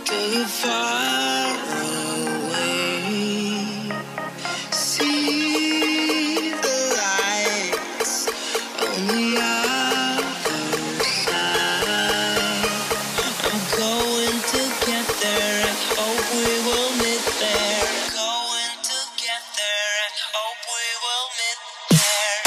too far away. See the lights on the other side. I'm going to get there. I hope we will meet there. Going to get there. I hope we will meet there.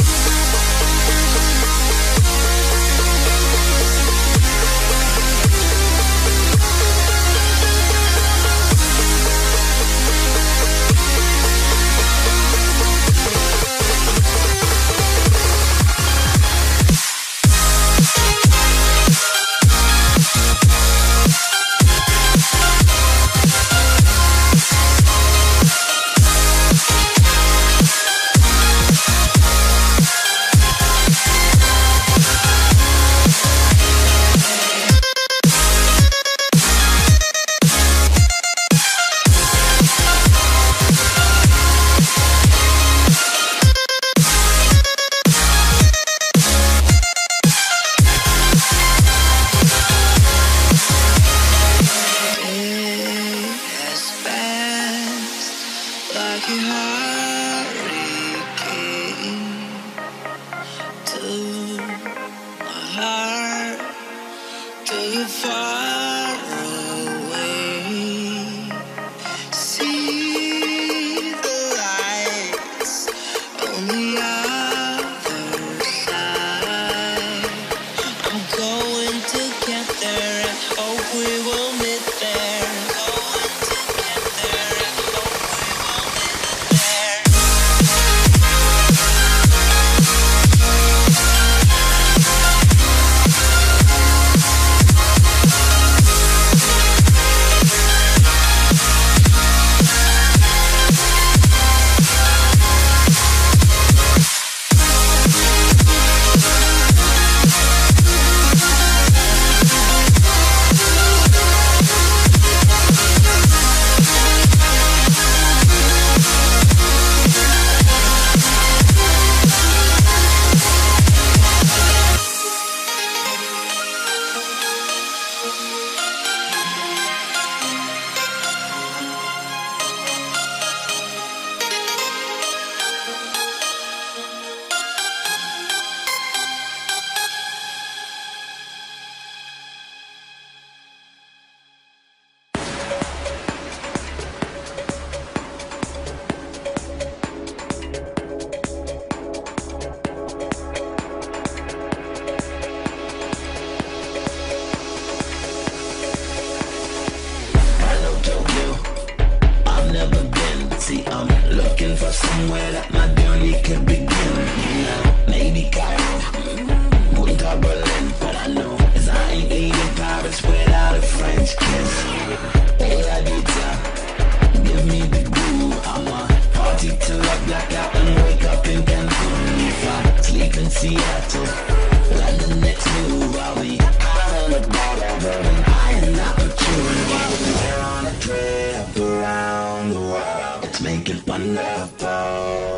Like a hurricane to my heart, too far away. See the lights on the other side. I'm going to get there. I hope we will meet there. I'm looking for somewhere that my journey could begin. Maybe Cairo, Punta Berlin, but I know as I ain't leaving Paris without a French kiss. Hey, Adita, give me the groove. I'ma party till I black out and wake up in Cancun. If I sleep in Seattle, like the next move, I'll be having a bottle, but I am not a tune. We're on a trip around the world. Make it wonderful.